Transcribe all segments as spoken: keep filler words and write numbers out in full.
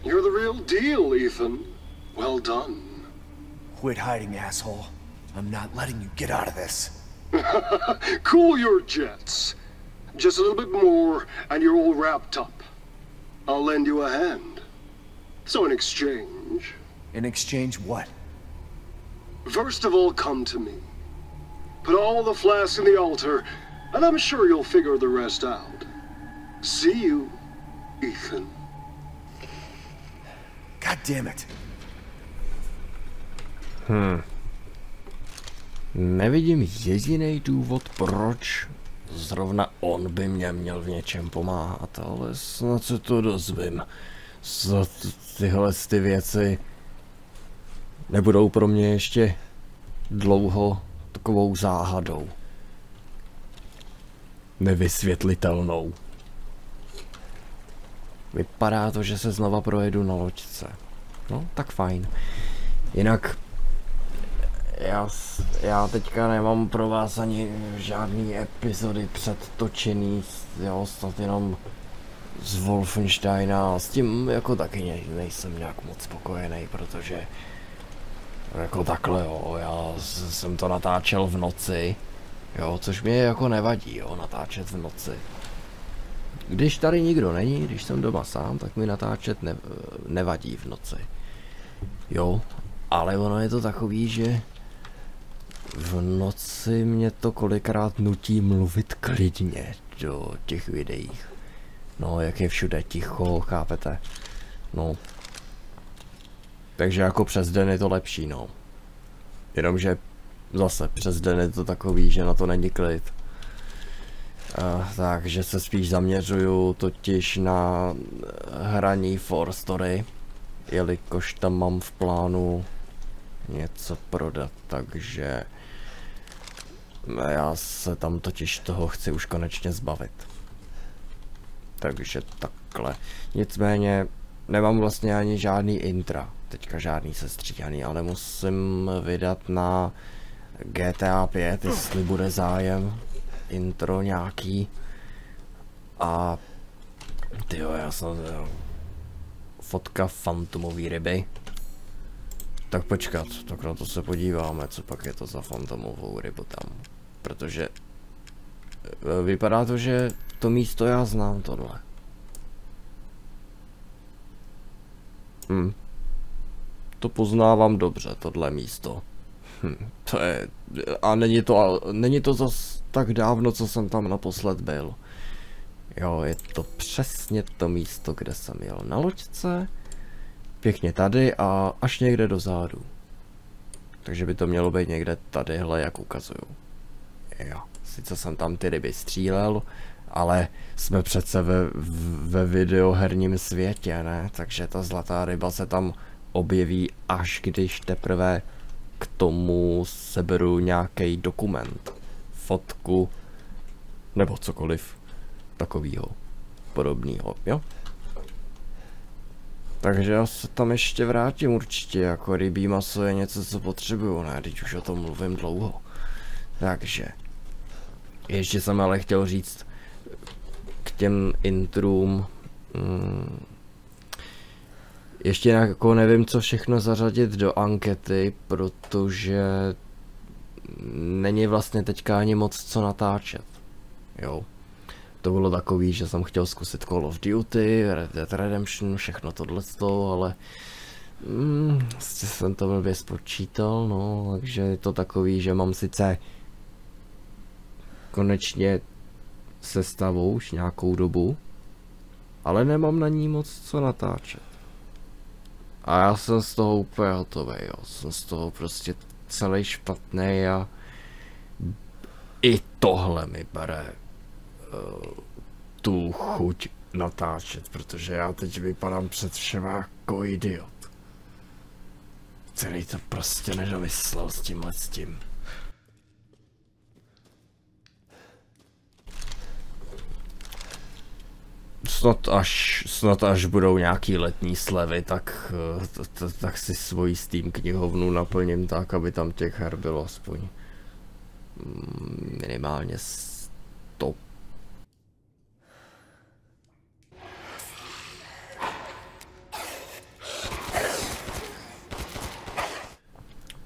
You're the real deal, Ethan. Well done. Quit hiding, asshole. I'm not letting you get out of this. Cool your jets. Just a little bit more, and you're all wrapped up. I'll lend you a hand. So in exchange... In exchange what? First of all, come to me. Put all the flasks in the altar, and I'm sure you'll figure the rest out. See you, Ethan. God damn it. Hmm. Nevidím jediný důvod, proč zrovna on by mě měl v něčem pomáhat, ale snad se to dozvím. Snad tyhle ty věci nebudou pro mě ještě dlouho takovou záhadou. Nevysvětlitelnou. Vypadá to, že se znova projedu na loďce. No, tak fajn. Jinak já, já teďka nemám pro vás ani žádný epizody předtočený, jo, snad jenom z Wolfensteina a s tím jako taky ne, nejsem nějak moc spokojený, protože jako takhle, jo, já jsem to natáčel v noci, jo, což mě jako nevadí, jo, natáčet v noci. Když tady nikdo není, když jsem doma sám, tak mi natáčet ne, nevadí v noci. Jo, ale ono je to takový, že v noci mě to kolikrát nutí mluvit klidně do těch videí. No, jak je všude ticho, chápete? No. Takže jako přes den je to lepší, no. Jenomže zase přes den je to takový, že na to není klid. Uh, takže se spíš zaměřuju totiž na hraní For Story, jelikož tam mám v plánu něco prodat, takže já se tam totiž toho chci už konečně zbavit. Takže takhle. Nicméně nemám vlastně ani žádný intra, teďka žádný sestříhaný, ale musím vydat na G T A pět, jestli bude zájem. Intro nějaký. A tyjo, já jsem jo. Fotka fantomový ryby. Tak počkat, tak na to se podíváme, co pak je to za fantomovou rybu tam. Protože vypadá to, že to místo já znám tohle. Hm. To poznávám dobře, tohle místo. Hm, to je... A není to, není to zas tak dávno, co jsem tam naposled byl. Jo, je to přesně to místo, kde jsem jel na loďce. Pěkně tady a až někde dozadu. Takže by to mělo být někde tadyhle, jak ukazuju. Jo, sice jsem tam ty ryby střílel, ale jsme přece ve, ve videoherním světě, ne? Takže ta zlatá ryba se tam objeví, až když teprve k tomu seberu nějaký dokument, fotku, nebo cokoliv takového podobného, jo? Takže já se tam ještě vrátím určitě, jako rybí maso je něco, co potřebuju, ne? Teď už o tom mluvím dlouho. Takže, ještě jsem ale chtěl říct k těm intrům, hmm, ještě jako nevím, co všechno zařadit do ankety, protože není vlastně teďka ani moc co natáčet, jo. To bylo takový, že jsem chtěl zkusit Call of Duty, Red Dead Redemption, všechno tohleto, ale mm, jsem to blbě spočítal, no, takže je to takový, že mám sice konečně sestavu už nějakou dobu, ale nemám na ní moc co natáčet. A já jsem z toho úplně hotový, jo, jsem z toho prostě celý špatný a i tohle mi bere uh, tu chuť natáčet, protože já teď vypadám před všema jako idiot, který to prostě nedomyslel s tímhle s tím. Snad až, snad až budou nějaký letní slevy, tak, tak si svoji Steam knihovnu naplním tak, aby tam těch her bylo aspoň minimálně sto.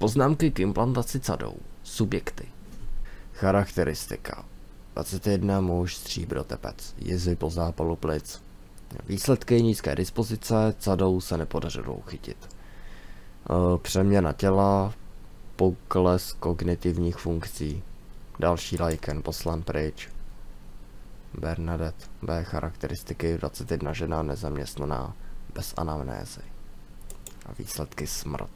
Poznámky k implantaci cadou. Subjekty. Charakteristika. dvacet jedna muž, stříbro, tepec. Jizvy po zápalu plic. Výsledky nízké dispozice, cadou se nepodařilo uchytit. E, přeměna těla, pokles kognitivních funkcí. Další lajken poslan pryč. Bernadette. B charakteristiky dvacet jedna žena, nezaměstnaná, bez anamnézy. A výsledky smrt.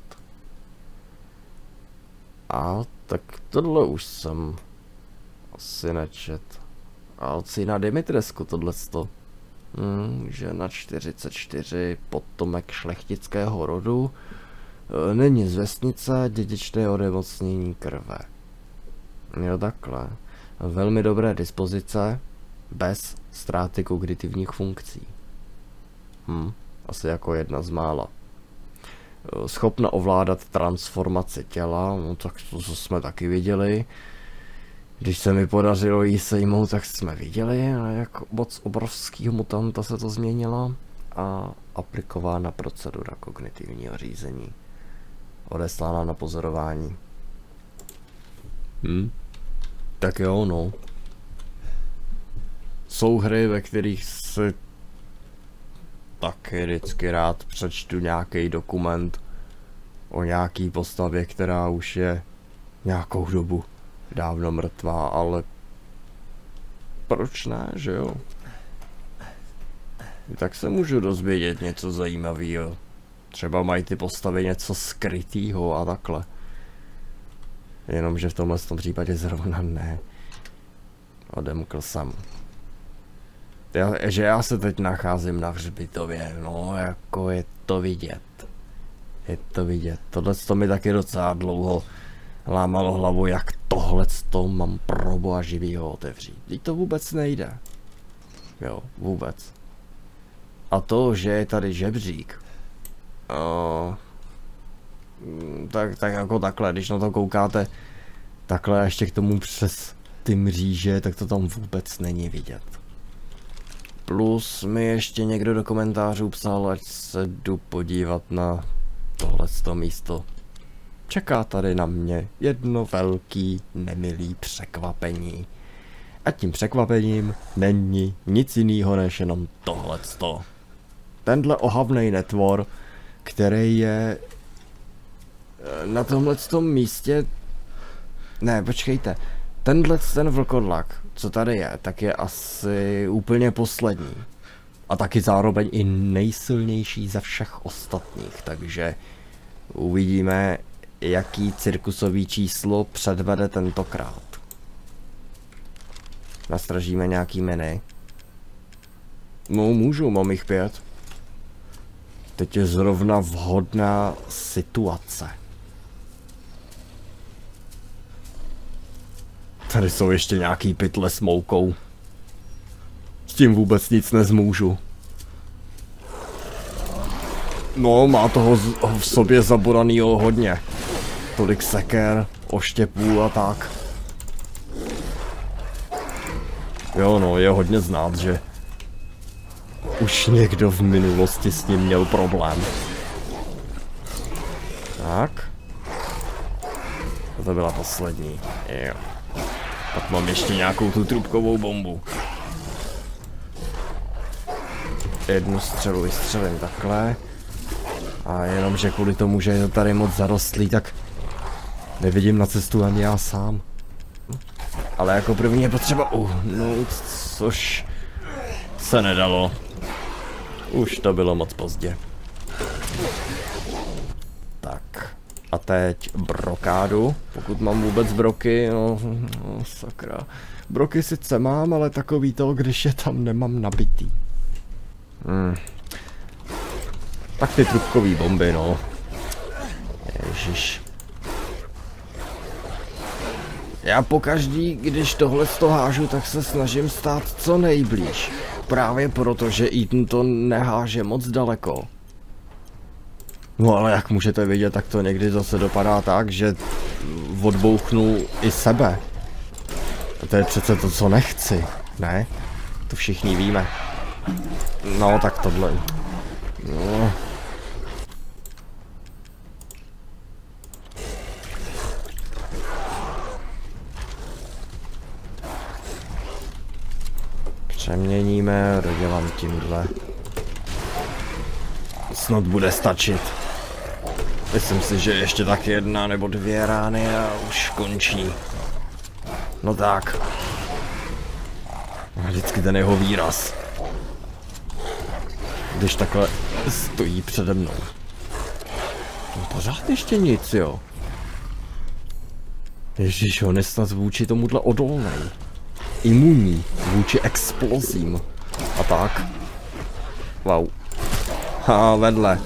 A tak tohle už jsem asi nečet. Alcina Dimitrescu tohleto. Hmm, žena čtyřicet čtyři, potomek šlechtického rodu. E, není z vesnice, dědičné onemocnění krve. Jo, takhle. Velmi dobré dispozice, bez ztráty kognitivních funkcí. Hm, asi jako jedna z mála. E, schopna ovládat transformaci těla, no tak to, co jsme taky viděli. Když se mi podařilo jí sejmout, tak jsme viděli, jak moc obrovského mutanta se to změnilo. A aplikována procedura kognitivního řízení. Odeslána na pozorování. Hm? Tak jo, no. Jsou hry, ve kterých si taky vždycky rád přečtu nějaký dokument o nějaký postavě, která už je nějakou dobu dávno mrtvá, ale proč ne, že jo? Tak se můžu dozvědět něco zajímavého. Třeba mají ty postavy něco skrytýho a takhle. Jenomže v tomhle tom případě zrovna ne. Odemkl jsem. Já, že já se teď nacházím na hřbitově, no jako je to vidět. Je to vidět. Tohle to mi taky docela dlouho lámalo hlavu, jak tohle to mám pro boha živýho otevřít. Teď to vůbec nejde. Jo, vůbec. A to, že je tady žebřík. Uh, tak, tak jako takhle, když na to koukáte takhle ještě k tomu přes ty mříže, tak to tam vůbec není vidět. Plus mi ještě někdo do komentářů psal, ať se jdu podívat na tohleto místo. Čeká tady na mě jedno velký nemilý překvapení. A tím překvapením není nic jiného než jenom tohleto. Tenhle ohavnej netvor, který je na tomhletom místě... Ne, počkejte. Tenhle ten vlkodlak, co tady je, tak je asi úplně poslední. A taky zároveň i nejsilnější ze všech ostatních, takže uvidíme, jaký cirkusový číslo předvede tentokrát. Nastražíme nějaký menu. No můžu, mám jich pět. Teď je zrovna vhodná situace. Tady jsou ještě nějaký pytle s moukou. S tím vůbec nic nezmůžu. No, má toho v sobě zaboranýho hodně. Tolik seker, oštěpů a tak. Jo no, je hodně znát, že už někdo v minulosti s ním měl problém. Tak. To byla poslední. Jo. Pak mám ještě nějakou tu trubkovou bombu. Jednu střelu vystřelím takhle. A jenom, že kvůli tomu, že je to tady moc zarostlý, tak nevidím na cestu ani já sám. Ale jako první je potřeba uhnout, což se nedalo. Už to bylo moc pozdě. Tak. A teď brokádu, pokud mám vůbec broky, no, no sakra. Broky sice mám, ale takový to, když je tam nemám nabitý. Hmm. Tak ty trubkový bomby, no. Ježiš. Já pokaždý, když tohle to hážu, tak se snažím stát co nejblíž. Právě proto, že Ethan to neháže moc daleko. No ale jak můžete vidět, tak to někdy zase dopadá tak, že odbouchnu i sebe. A to je přece to, co nechci, ne? To všichni víme. No, tak tohle. No. přeměníme, dodělám tímhle. Snad bude stačit. Myslím si, že ještě tak jedna nebo dvě rány a už končí. No tak. Vždycky ten jeho výraz. Když takhle stojí přede mnou. No pořád ještě nic, jo. Ježíš, on je snad vůči tomuhle odolnej. Imunní vůči explozím. A tak. Wow. A vedle.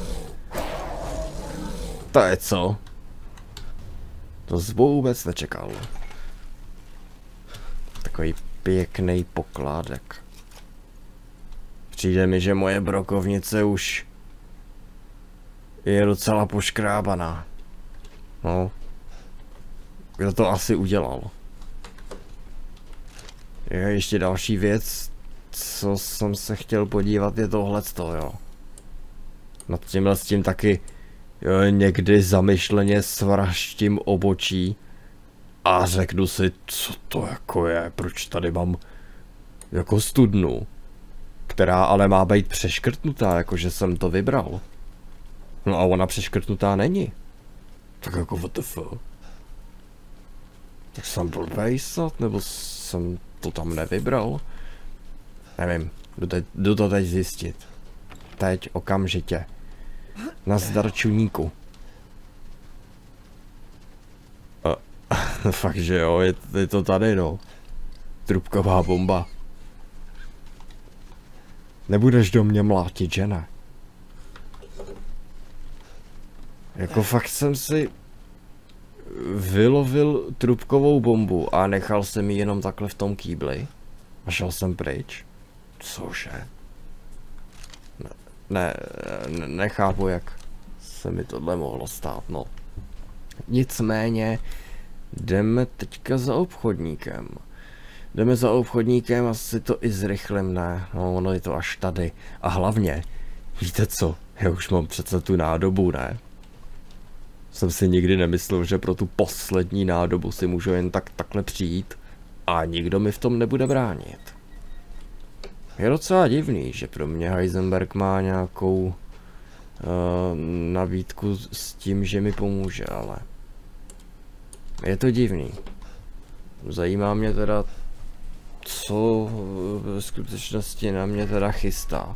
To je co? To jsi vůbec nečekal. Takový pěkný pokládek. Přijde mi, že moje brokovnice už je docela poškrábaná. No. Kdo to asi udělal? Je ještě další věc, co jsem se chtěl podívat, je tohleto, jo. Nad tímhle s tím taky jo, někdy zamyšleně svraštím obočí a řeknu si, co to jako je, proč tady mám jako studnu, která ale má být přeškrtnutá, jakože jsem to vybral. No a ona přeškrtnutá není. Tak jako W T F. Tak jsem blbej snad, nebo jsem to tam nevybral? Nevím, jdu, te jdu to teď zjistit. Teď, okamžitě. Nazdar čuníku. Uh, fakt, že jo, je, je to tady, no. Trubková bomba. Nebudeš do mě mlátit, že ne? Jako fakt jsem si vylovil trubkovou bombu a nechal jsem ji jenom takhle v tom kýbli. A šel jsem pryč. Cože? Ne, ne, ne, nechápu, jak se mi tohle mohlo stát, no. Nicméně, jdeme teďka za obchodníkem. Jdeme za obchodníkem a si to i zrychlím, ne? No, ono je to až tady. A hlavně, víte co? Já už mám přece tu nádobu, ne? Jsem si nikdy nemyslel, že pro tu poslední nádobu si můžu jen tak takhle přijít a nikdo mi v tom nebude bránit. Je docela divný, že pro mě Heisenberg má nějakou uh, nabídku s tím, že mi pomůže, ale je to divný. Zajímá mě teda, co v skutečnosti na mě teda chystá.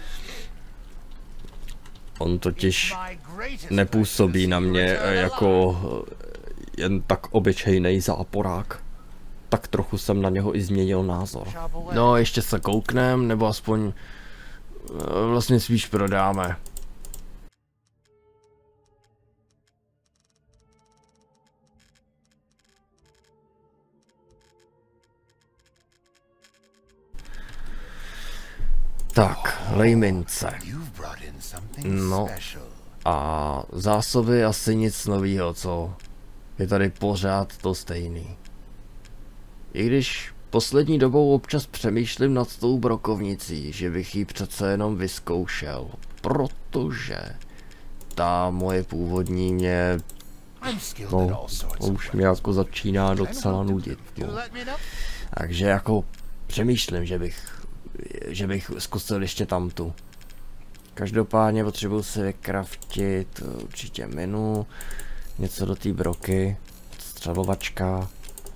On totiž nepůsobí na mě jako jen tak obyčejný záporák. Tak trochu jsem na něho i změnil názor. No, ještě se kouknem, nebo aspoň vlastně spíš prodáme. Tak, lejmince. No, a zásoby asi nic novýho, co? Je tady pořád to stejný. I když poslední dobou občas přemýšlím nad tou brokovnicí, že bych ji přece jenom vyzkoušel, protože ta moje původní mě, no, už mě jako začíná docela nudit. No. Takže jako přemýšlím, že bych, že bych zkusil ještě tamtu. Každopádně potřebuji si vykraftit určitě minu, něco do té broky, střelovačka.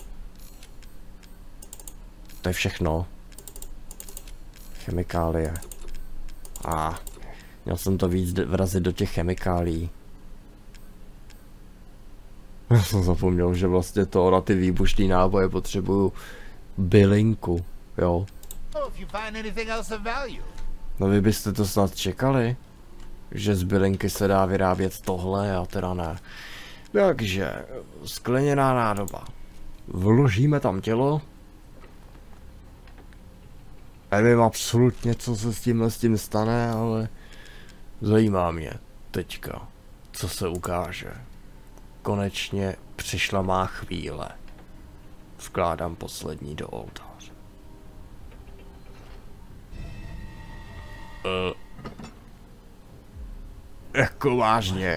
To je všechno. Chemikálie. A ah, měl jsem to víc vrazit do těch chemikálií. Já jsem zapomněl, že vlastně to na ty výbušný náboje potřebuju bylinku, jo. No vy byste to snad čekali, že z bylinky se dá vyrábět tohle a teda ne. Takže skleněná nádoba. Vložíme tam tělo. Nevím absolutně, co se s tímhle s tím stane, ale zajímá mě teďka, co se ukáže. Konečně přišla má chvíle. Vkládám poslední do oltáře. Uh, jako vážně.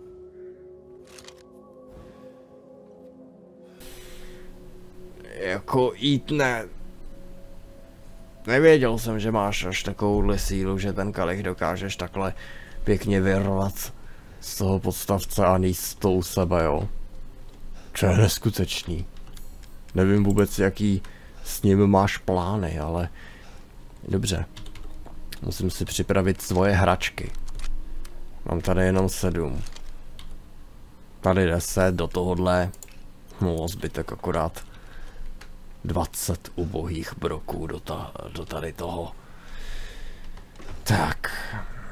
Jako jako jít ne. Nevěděl jsem, že máš až takovouhle sílu, že ten kalich dokážeš takhle pěkně vyrvat z toho podstavce a níst to u sebe, jo. To je neskutečný. Nevím vůbec, jaký s ním máš plány, ale dobře. Musím si připravit svoje hračky. Mám tady jenom sedm. Tady deset, do tohohle. No, zbytek akorát dvacet ubohých broků do, ta, do tady toho. Tak.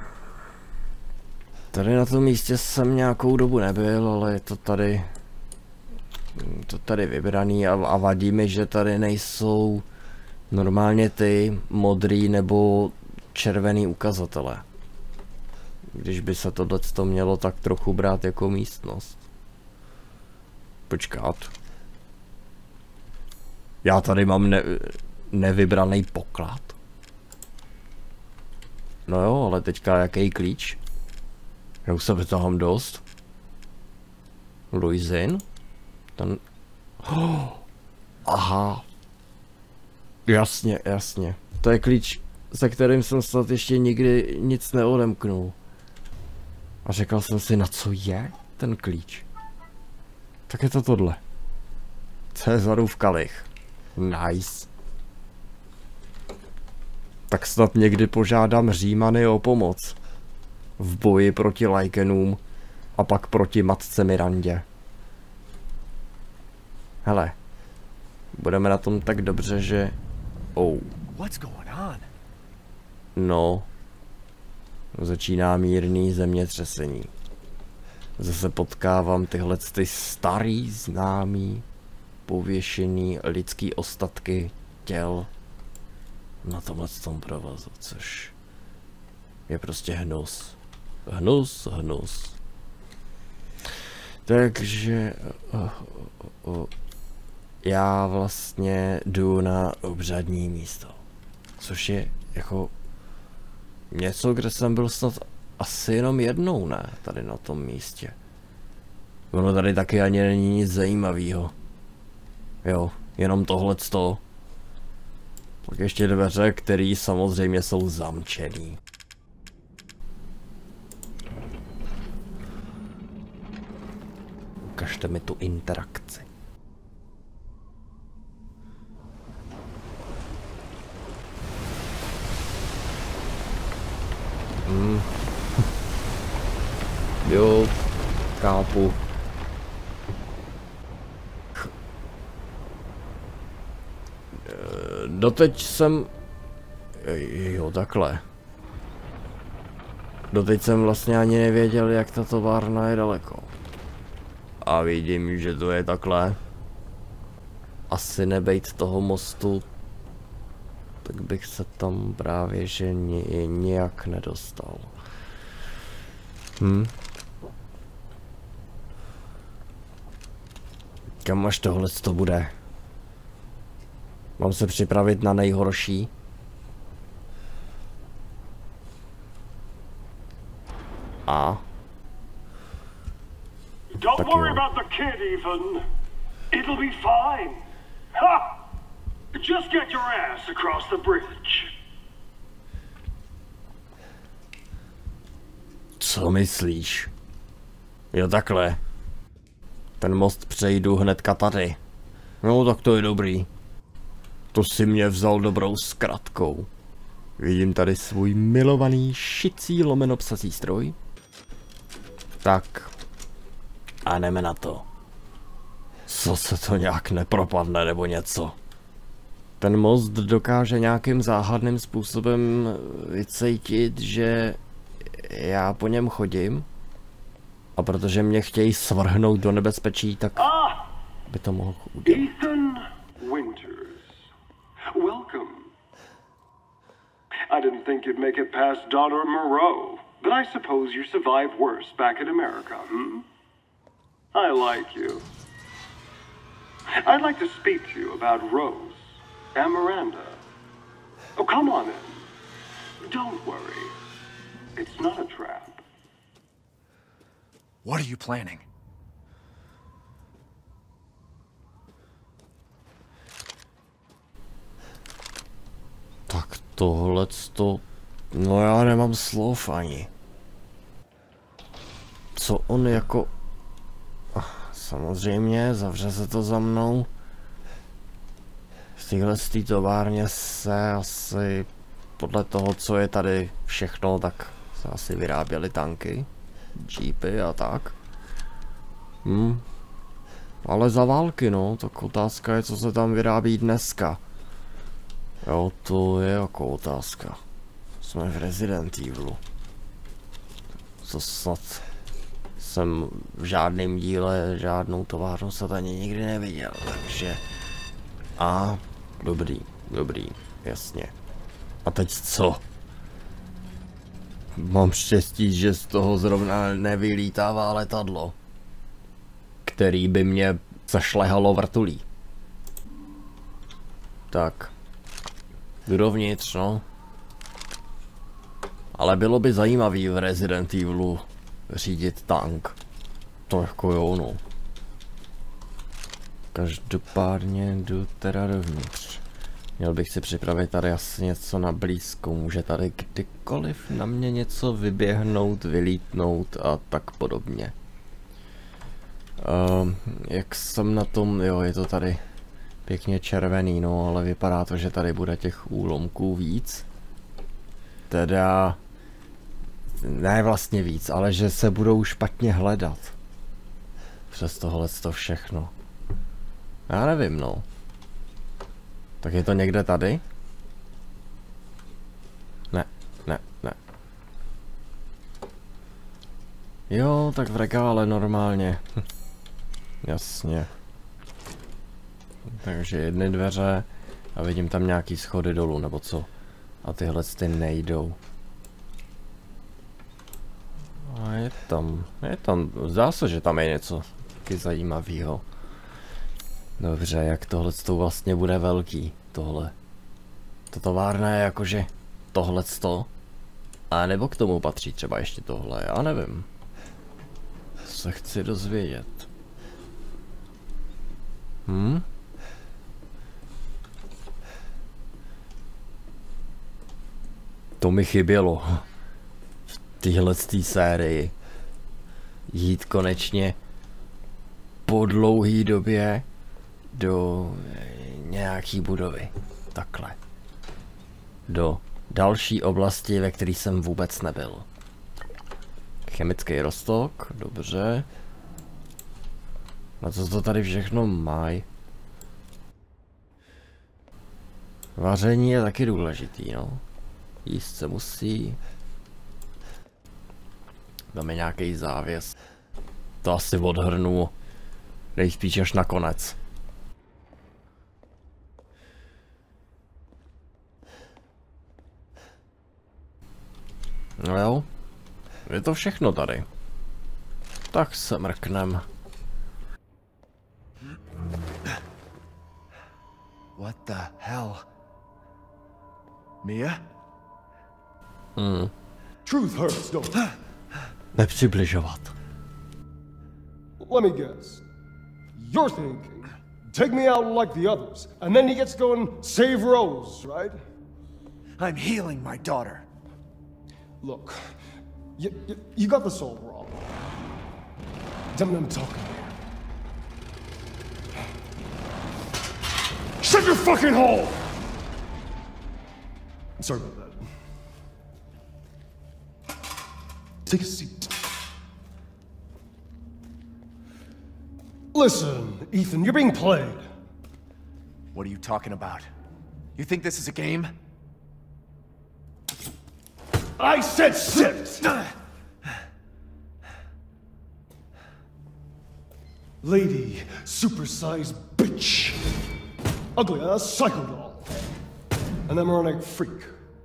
Tady na tom místě jsem nějakou dobu nebyl, ale je to tady to tady vybraný a, a vadí mi, že tady nejsou normálně ty modrý nebo červený ukazatele. Když by se tohleto mělo tak trochu brát jako místnost. Počkat. Já tady mám ne, nevybraný poklad. No jo, ale teďka jaký klíč? Já už se vytáhám dost. Luizin? Ten... Oh, aha. Jasně, jasně. To je klíč, se kterým jsem snad ještě nikdy nic neodemknul. A řekl jsem si, na co je ten klíč. Tak je to tohle. Cezarův kalich. Nice. Tak snad někdy požádám Římany o pomoc. V boji proti Lycanům a pak proti matce Mirandě. Hele. Budeme na tom tak dobře, že... Oh. What's going on? No. Začíná mírný zemětřesení. Zase potkávám tyhle ty starý známý pověšený lidský ostatky těl na tomhle tom provazu, což je prostě hnus. Hnus, hnus. Takže uh, uh, uh, já vlastně jdu na obřadní místo, což je jako něco, kde jsem byl snad asi jenom jednou, ne, tady na tom místě. Ono tady taky ani není nic zajímavého. Jo, jenom tohleto. Pak ještě dveře, které samozřejmě jsou zamčený. Ukažte mi tu interakci. Hmm. Jo, kápu. Doteď jsem... Jo, takhle. Doteď jsem vlastně ani nevěděl, jak ta továrna je daleko. A vidím, že to je takhle. Asi nebejt toho mostu, tak bych se tam právě že ně, nějak nedostal. Hm? Kam až tohle to bude? Mám se připravit na nejhorší? A? Don't worry about the kid, Ethan. It'll be fine. Ha! Just get your ass across the bridge. Co myslíš? Jo, takhle. Ten most přejdu hnedka tady. No, tak to je dobrý. To si mě vzal dobrou zkratkou. Vidím tady svůj milovaný šicí lomeno psací stroj. Tak. A jdeme na to. Co se to nějak nepropadne nebo něco. Ten most dokáže nějakým záhadným způsobem vycítit, že já po něm chodím. A protože mě chtějí svrhnout do nebezpečí, tak by to mohl udělat. Ethan Winters. Welcome. I didn't think you'd make it past Daughter Moreau, but I suppose you survived worse back in America, hmm? I like you. I'd like to speak to you about Rose and Miranda. Oh, come on in. Don't worry. It's not a trap. What are you planning? Tohleto... No já nemám slov ani. Co on jako... Samozřejmě, zavře se to za mnou. V téhle továrně se asi... Podle toho, co je tady všechno, tak se asi vyráběly tanky, jeepy a tak. Hm. Ale za války, no, tak otázka je, co se tam vyrábí dneska. Jo, to je jako otázka. Jsme v Resident Evilu. Co snad jsem v žádném díle, žádnou továrnu se ani nikdy neviděl, takže... A, dobrý, dobrý, jasně. A teď co? Mám štěstí, že z toho zrovna nevylítává letadlo, který by mě zašlehalo vrtulí. Tak. Jdu dovnitř, no. Ale bylo by zajímavý v Resident Evilu řídit tank. To jako jo, no. Každopádně jdu teda dovnitř. Měl bych si připravit tady asi něco na blízko. Může tady kdykoliv na mě něco vyběhnout, vylítnout a tak podobně. Uh, jak jsem na tom, jo, je to tady pěkně červený, no, ale vypadá to, že tady bude těch úlomků víc. Teda... Ne vlastně víc, ale že se budou špatně hledat. Přes tohleto všechno. Já nevím, no. Tak je to někde tady? Ne, ne, ne. Jo, tak v regále normálně. Jasně. Takže jedny dveře a vidím tam nějaký schody dolů, nebo co? A tyhle ty nejdou. A je tam, je tam, zdá se, že tam je něco taky zajímavého. Dobře, jak tohle to vlastně bude velký, tohle. To továrna je jakože tohleto. A nebo k tomu patří třeba ještě tohle, já nevím. Se chci dozvědět. Hm? To mi chybělo. V téhle sérii. Jít konečně po dlouhý době do nějaký budovy. Takhle. Do další oblasti, ve které jsem vůbec nebyl. Chemický roztok, dobře. A co to tady všechno mají? Vaření je taky důležitý, no. Jíst se musí. Tam je nějaký závěs. To asi odhrnu nejspíš až nakonec. No jo, je to všechno tady. Tak se mrknem. What the hell? Mia? Hmm. Truth hurts, don't it? Nepřibližovat. Let me guess. You're thinking, take me out like the others, and then he gets to go and save Rose, right? I'm healing my daughter. Look, you, you, you got this all wrong. Damn it, I'm talking here. Shut your fucking hole! Sorry about that. Take a seat. Listen, Ethan, you're being played. What are you talking about? You think this is a game? I said sit! Lady, supersized bitch. Ugly ass psycho doll. An embryonic freak.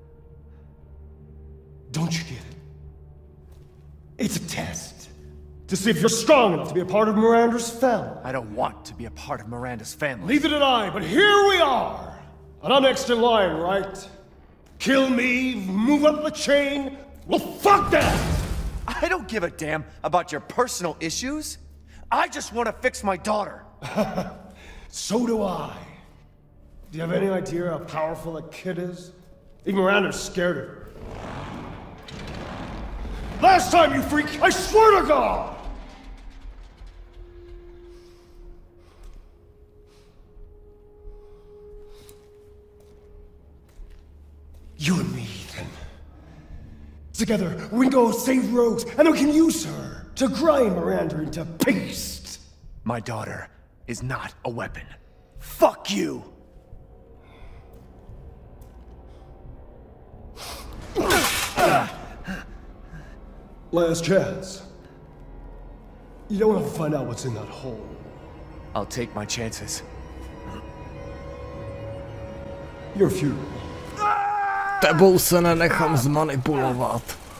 Don't you get it? It's a test. To see if you're strong enough to be a part of Miranda's family. I don't want to be a part of Miranda's family. Neither did I, but here we are. And I'm next in line, right? Kill me, move up the chain. Well, fuck that! I don't give a damn about your personal issues. I just want to fix my daughter. So do I. Do you have any idea how powerful that kid is? Even Miranda's scared of her. Last time, you freak! I swear to God! You and me, then. Together, we can go save Rose, and we can use her to grind Miranda into paste. My daughter is not a weapon. Fuck you! Last chance. You don't have to find out what's in that hole. I'll take my chances. Your funeral. Tebou se nenechám zmanipulovat.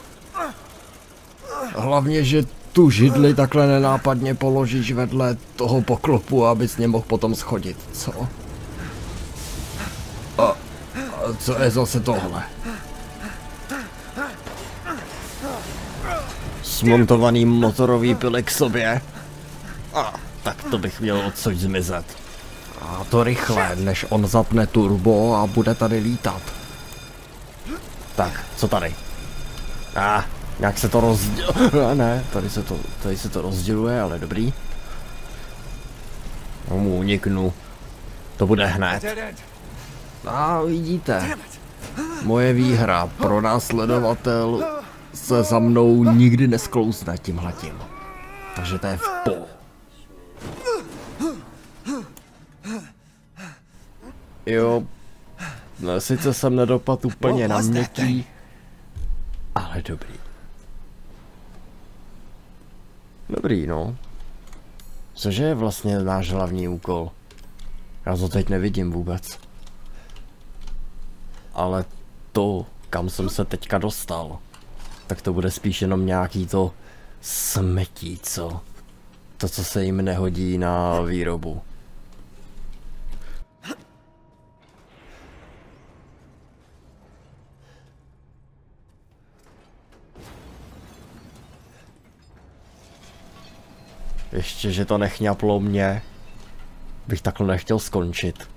Hlavně, že tu židli takhle nenápadně položíš vedle toho poklopu, abys mě mohl potom schodit, co? A, a co je zase tohle? Smontovaný motorový pily k sobě? A, tak to bych měl odsud zmizet. A to rychle, než on zapne turbo a bude tady lítat. Tak, co tady? A, ah, nějak se to rozděluje. Ne, tady se to, tady se to rozděluje, ale dobrý. No, mu uniknu. To bude hned. A vidíte. Moje výhra, pronásledovatel se za mnou nikdy nesklouzne tímhletím. Takže to je v po. Jo, no, sice jsem nedopad úplně na měkký, ale dobrý. Dobrý, no. Cože je vlastně náš hlavní úkol? Já to teď nevidím vůbec. Ale to, kam jsem se teďka dostal, tak to bude spíš jenom nějaký to smetí, co? To, co se jim nehodí na výrobu. Ještě, že to nechňaplo mě, bych takhle nechtěl skončit.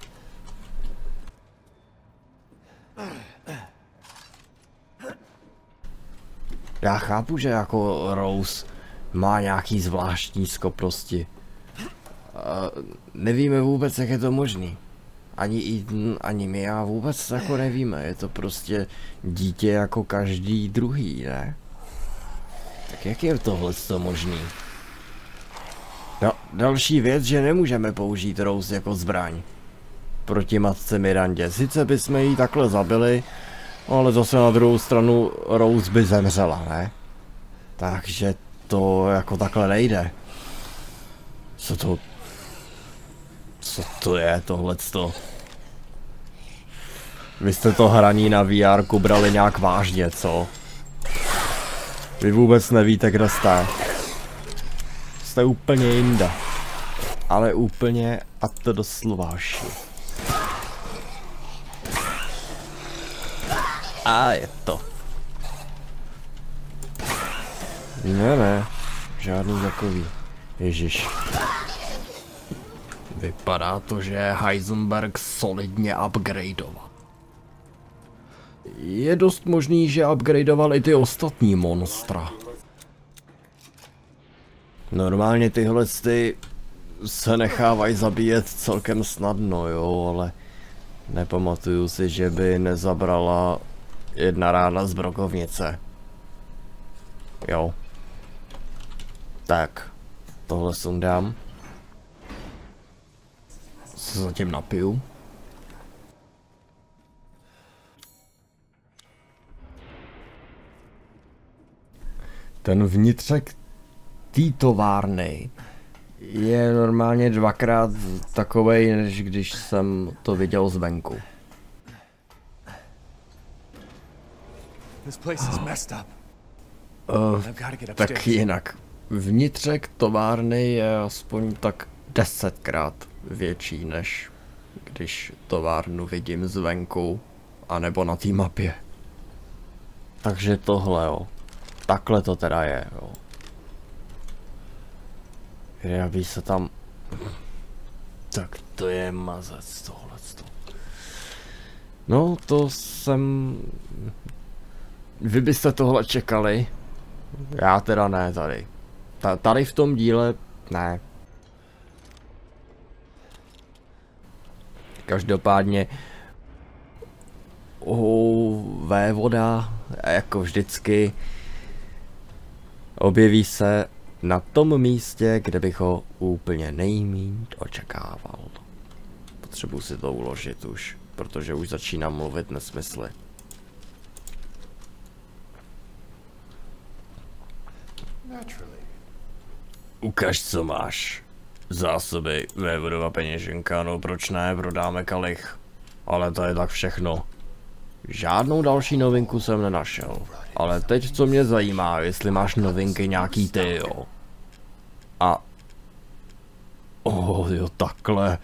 Já chápu, že jako Rose má nějaký zvláštní schopnosti. Uh, nevíme vůbec, jak je to možný. Ani Ethan, ani my a vůbec jako nevíme. Je to prostě dítě jako každý druhý, ne? Tak jak je tohle možný? No, další věc, že nemůžeme použít Rose jako zbraň proti matce Mirandě. Sice bychom ji takhle zabili, ale zase na druhou stranu Rose by zemřela, ne? Takže to jako takhle nejde. Co to... Co to je tohleto? Vy jste to hraní na V R ku brali nějak vážně, co? Vy vůbec nevíte, kde jste. Jste úplně jinde. Ale úplně a to doslova ši. A je to. Ne, ne. Žádný takový. Ježiš. Vypadá to, že je Heisenberg solidně upgradeoval. Je dost možný, že upgradeoval i ty ostatní monstra. Normálně tyhle ty se nechávají zabíjet celkem snadno, jo, ale nepamatuju si, že by nezabrala jedna rána z brokovnice. Jo. Tak, tohle sundám. Se zatím napiju. Ten vnitřek té továrny je normálně dvakrát takovej, než když jsem to viděl zvenku. Uh, tak jinak. Vnitřek továrny je aspoň tak desetkrát větší, než když továrnu vidím zvenku, anebo na té mapě. Takže tohle, jo. Takhle to teda je, jo. Já by se tam... Tak to je mazec tohleto. No, to jsem... Vy byste tohle čekali? Já teda ne tady. Ta, tady v tom díle ne. Každopádně oh, vévoda, jako vždycky, objeví se na tom místě, kde bych ho úplně nejméně očekával. Potřebuji si to uložit už, protože už začínám mluvit nesmysly. Ukaž, co máš. Zásoby, vévodova peněženka, no proč ne, prodáme kalich. Ale to je tak všechno. Žádnou další novinku jsem nenašel. Ale teď co mě zajímá, jestli máš novinky nějaký ty, jo. A... Oh, jo, takhle.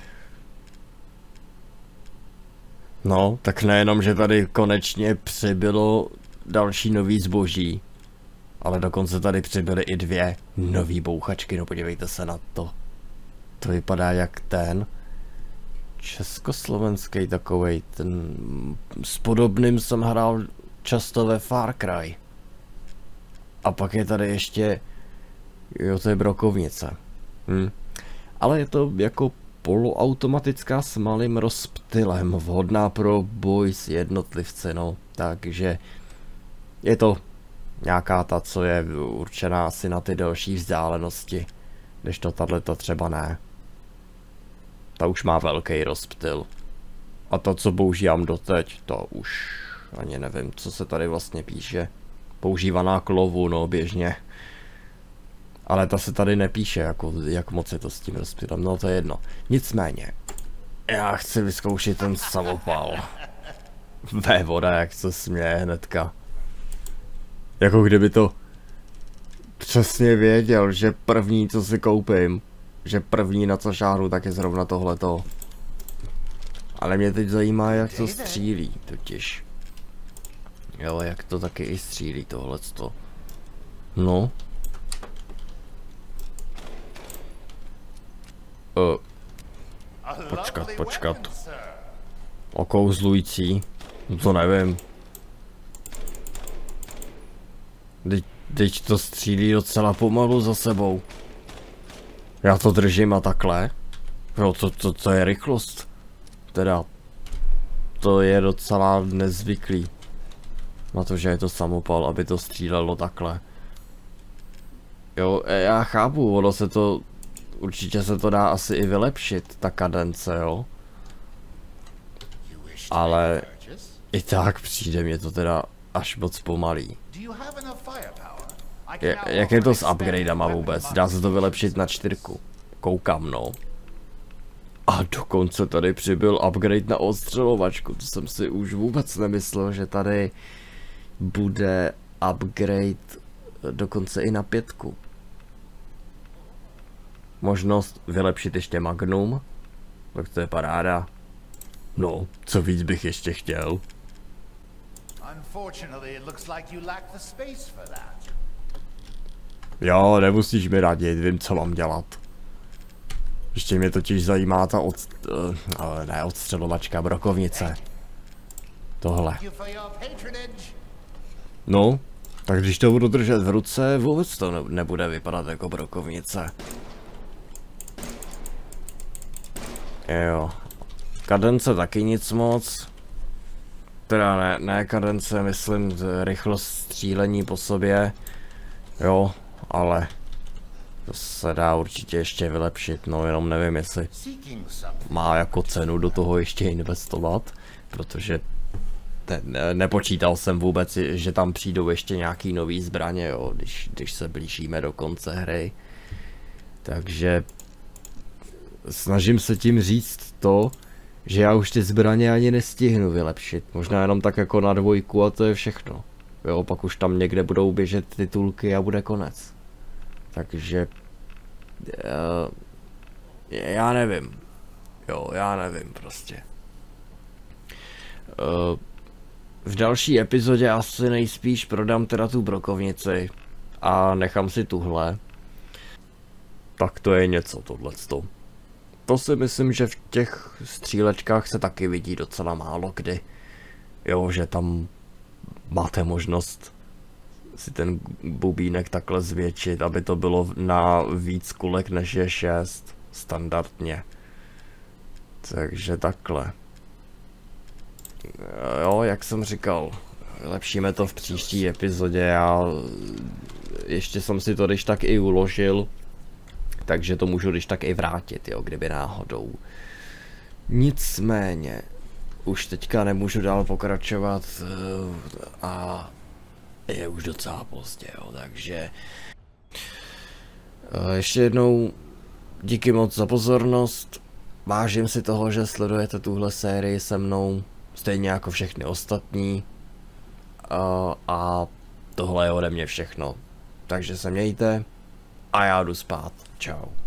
No, tak nejenom, že tady konečně přibylo další nový zboží. Ale dokonce tady přibyly i dvě nový bouchačky, no podívejte se na to. To vypadá jak ten československý takovej, ten s podobným jsem hrál často ve Far Cry. A pak je tady ještě, jo, to je brokovnice. Hm. Ale je to jako poloautomatická s malým rozptylem, vhodná pro boj s jednotlivci, no. Takže je to nějaká ta, co je určená asi na ty delší vzdálenosti, když to tato třeba ne. Ta už má velký rozptyl. A to, co používám doteď, to už ani nevím, co se tady vlastně píše. Používaná k lovu, no, běžně. Ale ta se tady nepíše, jako, jak moc je to s tím rozptylem, no to je jedno. Nicméně, já chci vyzkoušet ten samopal. Vévoda, jak se směje hnedka. Jako kdyby to přesně věděl, že první, co si koupím, že první, na co šáhnu, tak je zrovna tohleto. Ale mě teď zajímá, jak to střílí, totiž. Jo, jak to taky i střílí tohleto. No. Uh. Počkat, počkat. Okouzlující? To nevím. Teď, teď to střílí docela pomalu za sebou. Já to držím a takhle. Jo, to, to, to je rychlost. Teda, to je docela nezvyklý. Na to, že je to samopal, aby to střílelo takhle. Jo, já chápu, ono se to... Určitě se to dá asi i vylepšit, ta kadence, jo. Ale... I tak přijde mě to teda až moc pomalý. Je, jak je to s upgradama vůbec? Dá se to vylepšit na čtyřku. Koukám, no. A dokonce tady přibyl upgrade na odstřelovačku. To jsem si už vůbec nemyslel, že tady bude upgrade dokonce i na pětku. Možnost vylepšit ještě Magnum. Tak to je paráda. No, co víc bych ještě chtěl. Jo, nemusíš mi radit, vím, co mám dělat. Ještě mě totiž zajímá ta od... Uh, ne, odstřelovačka, brokovnice. Tohle. No, tak když to budu držet v ruce, vůbec to ne nebude vypadat jako brokovnice. Jo. Kadence taky nic moc. Teda ne, ne kadence, myslím rychlost střílení po sobě. Jo, ale to se dá určitě ještě vylepšit, no jenom nevím, jestli má jako cenu do toho ještě investovat, protože ne, ne, nepočítal jsem vůbec, že tam přijdou ještě nějaký nový zbraně, jo, když, když se blížíme do konce hry. Takže snažím se tím říct to, že já už ty zbraně ani nestihnu vylepšit, možná jenom tak jako na dvojku a to je všechno. Jo, pak už tam někde budou běžet titulky a bude konec. Takže... Uh, já nevím. Jo, já nevím prostě. Uh, v další epizodě asi nejspíš prodám teda tu brokovnici a nechám si tuhle. Tak to je něco tohleto. To si myslím, že v těch střílečkách se taky vidí docela málo kdy. Jo, že tam máte možnost si ten bubínek takhle zvětšit, aby to bylo na víc kulek než je šest standardně. Takže takhle. Jo, jak jsem říkal, lepšíme to v příští epizodě. Já ještě jsem si to když tak i uložil, takže to můžu když tak i vrátit, jo, kdyby náhodou. Nicméně, už teďka nemůžu dál pokračovat a je už docela pozdě, jo, takže ještě jednou díky moc za pozornost. Vážím si toho, že sledujete tuhle sérii se mnou, stejně jako všechny ostatní. A, a tohle je ode mě všechno. Takže se mějte a já jdu spát. Čau.